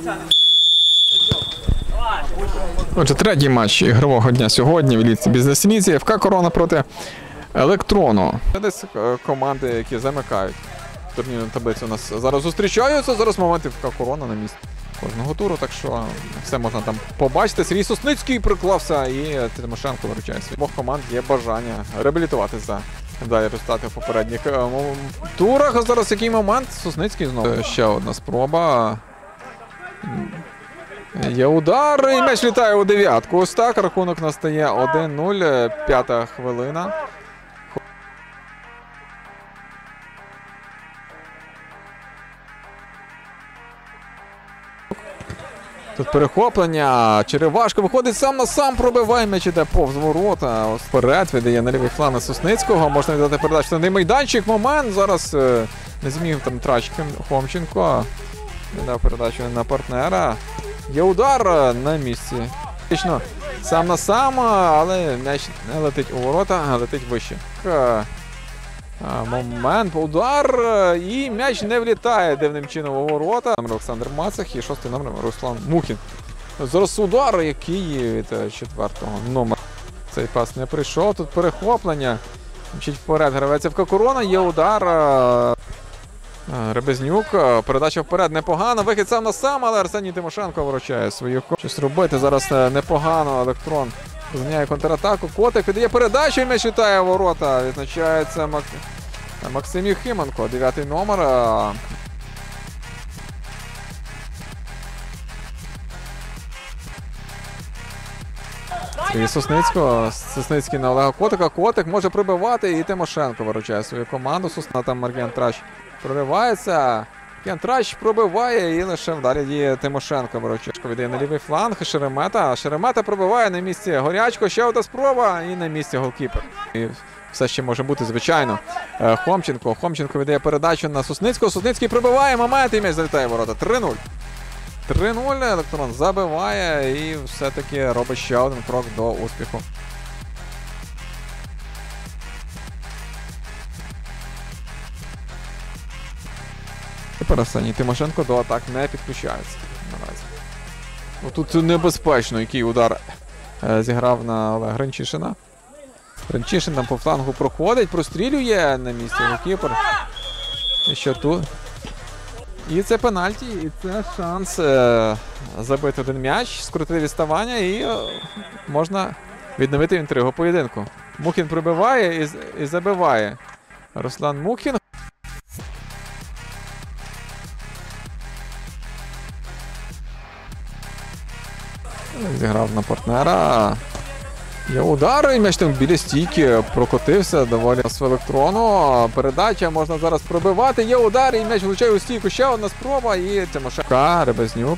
Отже, третій матч ігрового дня сьогодні в елітній бізнес-лізі. ФК «Корона» проти «Електрону». Десь команди, які замикають турнірну таблицю, у нас зараз зустрічаються. Зараз моменти ФК «Корона» на місці кожного туру, так що все можна там побачити. Сергій Сосницький приклався і Тимошенко виручає. У обох команд є бажання реабілітуватися за далі результати в попередніх турах. Зараз який момент? Сосницький знову. Ще одна спроба. Є удар, і м'яч літає у дев'ятку. Ось так, рахунок настає 1-0, 5-та хвилина. Тут перехоплення, Черевашко виходить сам на сам, пробиває, м'яч іде повз ворота. Ось вперед, віддає на лівий фланг на Сосницького, можна віддати передачу на майданчик. Момент, зараз не зміг там Трачки Хомченко. Віддав передачу на партнера. Є удар на місці. Сам на сам, але м'яч не летить у ворота, а летить вище. Момент, удар, і м'яч не влітає дивним чином у ворота. Олександр Мацах і шостий номер Руслан Мухін. Зараз удар, який від четвертого номера. Цей пас не прийшов, тут перехоплення. Мчить вперед, гравець ФК «Корона», є удар. Ребезнюк, передача вперед непогано, вихід сам на сам, але Арсеній Тимошенко виручає свою. Щось робити зараз непогано, Електрон зганяє контратаку, Котик віддає передачу і м'яч літає в ворота. Відзначається Максим Єхименко, 9-й номер. Сергій Сосницький на Олега Котика, Котик може прибивати і Тимошенко виручає свою команду. Там Мар'ян Трач проривається. Трач пробиває і лише вдалі діє Тимошенко. Борочешко віддає на лівий фланг. Шеремета пробиває на місці Горячко. Ще одна спроба і на місці голкіпер. І все ще може бути, звичайно. Хомченко віддає передачу на Сосницького. Сосницький пробиває момент і м'яч залітає в ворота. 3-0. 3-0. Електрон забиває і все-таки робить ще один крок до успіху. Тепер Арсеній Тимошенко до атак не підключається наразі. Тут небезпечно, який удар зіграв на Олега Гринчишина. Гринчишин там по флангу проходить, прострілює на місці голкіпер. І що тут? І це пенальті, і це шанс забити один м'яч, скрутити відставання і можна відновити інтригу поєдинку. Мухін прибиває і забиває Руслан Мухін. Зіграв на партнера. Є удар, і м'яч там біля стійки прокотився доволі з Електрону. Передача можна зараз пробивати. Є удар, і м'яч влучає у стійку. Ще одна спроба, і Тимошенко. Ребезнюк.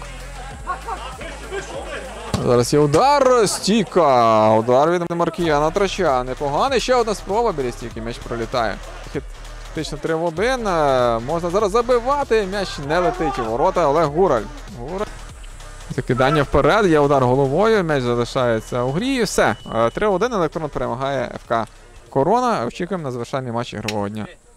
Зараз є удар, стійка. Удар від Маркіяна Трача. Непоганий. Ще одна спроба біля стійки. М'яч пролітає. Фактично 3 в 1. Можна зараз забивати. М'яч не летить у ворота. Олег Гураль. Закидання вперед, є удар головою, м'яч залишається у грі і все. 3-1, Електрон перемагає ФК «Корона». Очікуємо на завершальний матч ігрового дня.